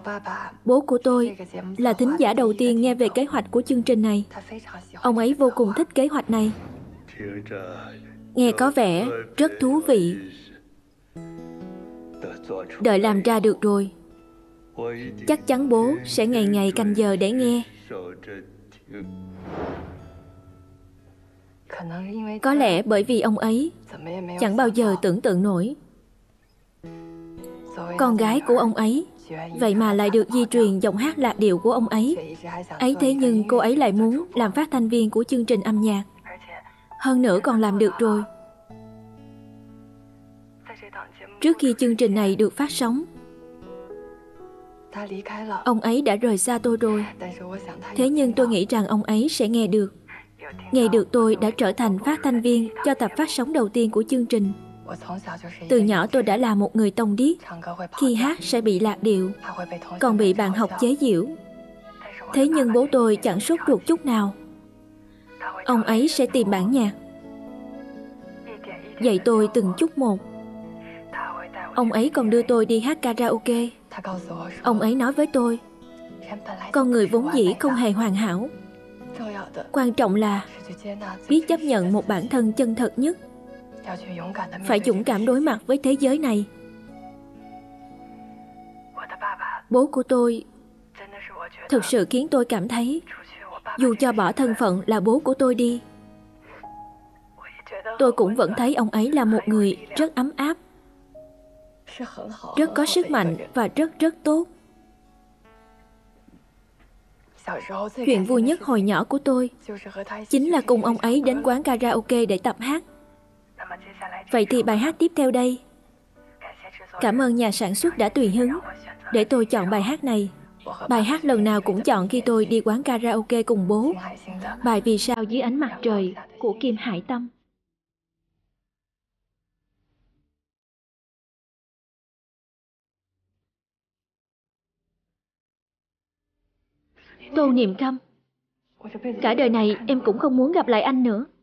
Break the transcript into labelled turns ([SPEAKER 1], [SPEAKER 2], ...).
[SPEAKER 1] Bố của tôi là thính giả đầu tiên nghe về kế hoạch của chương trình này. Ông ấy vô cùng thích kế hoạch này. Nghe có vẻ rất thú vị. Đợi làm ra được rồi, chắc chắn bố sẽ ngày ngày canh giờ để nghe. Có lẽ bởi vì ông ấy chẳng bao giờ tưởng tượng nổi con gái của ông ấy vậy mà lại được di truyền giọng hát lạc điệu của ông ấy. Thế nhưng cô ấy lại muốn làm phát thanh viên của chương trình âm nhạc. Hơn nữa còn làm được rồi. Trước khi chương trình này được phát sóng, ông ấy đã rời xa tôi rồi. Thế nhưng tôi nghĩ rằng ông ấy sẽ nghe được. Nghe được tôi đã trở thành phát thanh viên cho tập phát sóng đầu tiên của chương trình. Từ nhỏ tôi đã là một người tông điếc. Khi hát sẽ bị lạc điệu, còn bị bạn học chế giễu. Thế nhưng bố tôi chẳng sốt ruột chút nào. Ông ấy sẽ tìm bản nhạc, dạy tôi từng chút một. Ông ấy còn đưa tôi đi hát karaoke. Ông ấy nói với tôi, con người vốn dĩ không hề hoàn hảo. Quan trọng là biết chấp nhận một bản thân chân thật nhất. Phải dũng cảm đối mặt với thế giới này. Bố của tôi thực sự khiến tôi cảm thấy, dù cho bỏ thân phận là bố của tôi đi, tôi cũng vẫn thấy ông ấy là một người rất ấm áp, rất có sức mạnh và rất tốt. Chuyện vui nhất hồi nhỏ của tôi chính là cùng ông ấy đến quán karaoke để tập hát. Vậy thì bài hát tiếp theo đây. Cảm ơn nhà sản xuất đã tùy hứng để tôi chọn bài hát này. Bài hát lần nào cũng chọn khi tôi đi quán karaoke cùng bố. Bài Vì sao dưới ánh mặt trời của Kim Hải Tâm. Tô Niệm Khâm, cả đời này em cũng không muốn gặp lại anh nữa.